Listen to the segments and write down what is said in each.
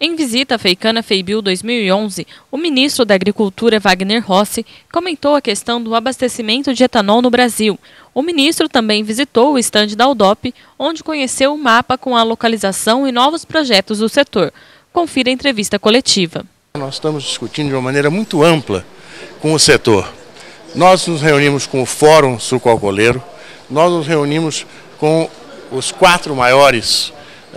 Em visita à Feicana Feibil 2011, o ministro da Agricultura, Wagner Rossi, comentou a questão do abastecimento de etanol no Brasil. O ministro também visitou o estande da Udop, onde conheceu o mapa com a localização e novos projetos do setor. Confira a entrevista coletiva. Nós estamos discutindo de uma maneira muito ampla com o setor. Nós nos reunimos com o Fórum Sucroalcooleiro, nós nos reunimos com os quatro maiores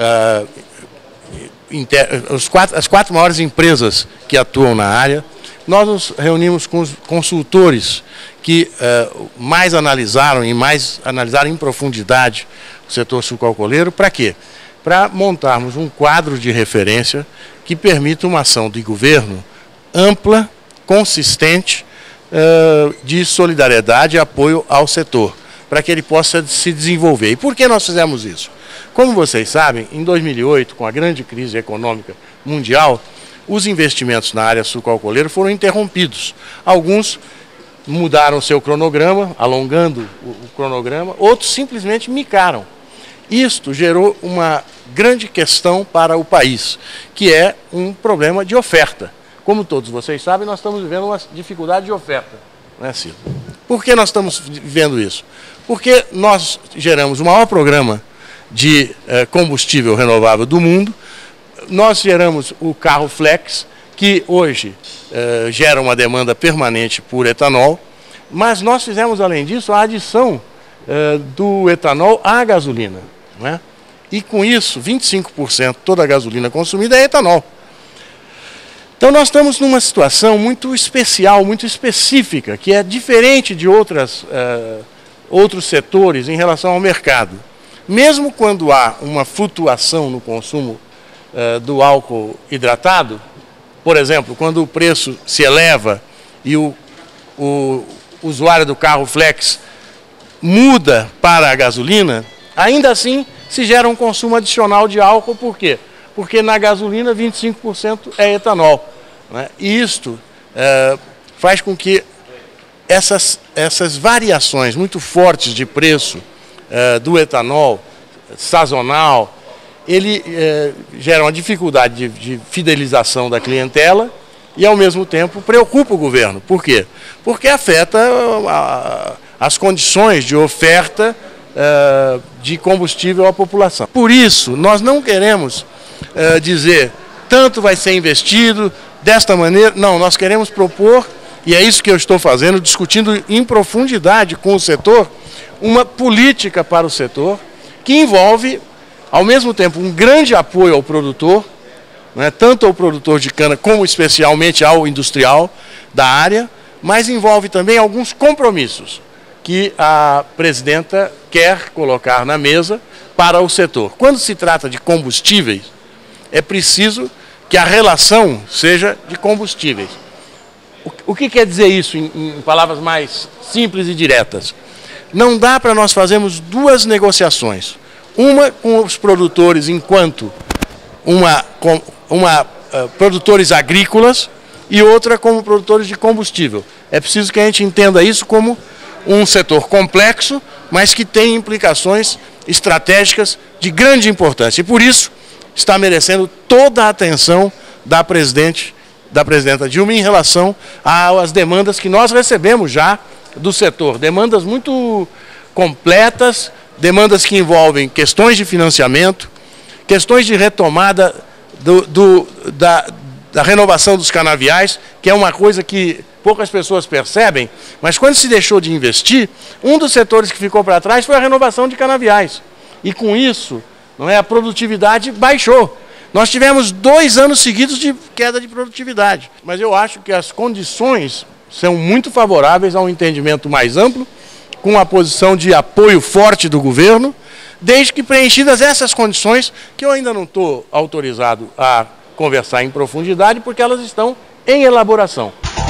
as quatro maiores empresas que atuam na área. Nós nos reunimos com os consultores que mais analisaram em profundidade o setor sucroalcooleiro. Para quê? Para montarmos um quadro de referência que permita uma ação de governo ampla, consistente, de solidariedade e apoio ao setor, para que ele possa se desenvolver. E por que nós fizemos isso? Como vocês sabem, em 2008, com a grande crise econômica mundial, os investimentos na área sucroalcooleira foram interrompidos. Alguns mudaram seu cronograma, alongando o cronograma, outros simplesmente micaram. Isto gerou uma grande questão para o país, que é um problema de oferta. Como todos vocês sabem, nós estamos vivendo uma dificuldade de oferta, não é, Ciro? Por que nós estamos vivendo isso? Porque nós geramos o maior programa de combustível renovável do mundo. Nós geramos o carro flex, que hoje gera uma demanda permanente por etanol, mas nós fizemos, além disso, a adição do etanol à gasolina, não é? E com isso, 25% toda a gasolina consumida é etanol. Então nós estamos numa situação muito especial, muito específica, que é diferente de outros setores em relação ao mercado. Mesmo quando há uma flutuação no consumo do álcool hidratado, por exemplo, quando o preço se eleva e o usuário do carro flex muda para a gasolina, ainda assim se gera um consumo adicional de álcool. Por quê? Porque na gasolina 25% é etanol, né? E isto faz com que essas variações muito fortes de preço do etanol sazonal, ele gera uma dificuldade de fidelização da clientela e, ao mesmo tempo, preocupa o governo. Por quê? Porque afeta as condições de oferta de combustível à população. Por isso, nós não queremos dizer tanto vai ser investido desta maneira. Não, nós queremos propor, e é isso que eu estou fazendo, discutindo em profundidade com o setor, uma política para o setor que envolve, ao mesmo tempo, um grande apoio ao produtor, né, tanto ao produtor de cana como especialmente ao industrial da área, mas envolve também alguns compromissos que a presidenta quer colocar na mesa para o setor. Quando se trata de combustíveis, é preciso que a relação seja de combustíveis. O que quer dizer isso em palavras mais simples e diretas? Não dá para nós fazermos duas negociações. Uma com os produtores enquanto produtores agrícolas e outra como produtores de combustível. É preciso que a gente entenda isso como um setor complexo, mas que tem implicações estratégicas de grande importância. E por isso está merecendo toda a atenção da presidenta Dilma em relação às demandas que nós recebemos já do setor. Demandas muito completas, demandas que envolvem questões de financiamento, questões de retomada da renovação dos canaviais, que é uma coisa que poucas pessoas percebem, mas quando se deixou de investir, um dos setores que ficou para trás foi a renovação de canaviais. E com isso, a produtividade baixou. Nós tivemos 2 anos seguidos de queda de produtividade, mas eu acho que as condições são muito favoráveis a um entendimento mais amplo, com a posição de apoio forte do governo, desde que preenchidas essas condições, que eu ainda não estou autorizado a conversar em profundidade, porque elas estão em elaboração.